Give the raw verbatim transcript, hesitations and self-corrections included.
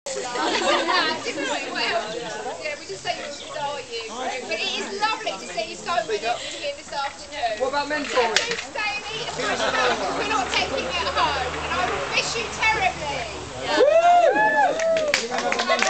Yeah, we just say you saw you. But it is lovely to see you so many here this afternoon. What about mentoring? Do stay and eat as much as possible. We're not taking it home. And I will miss you terribly.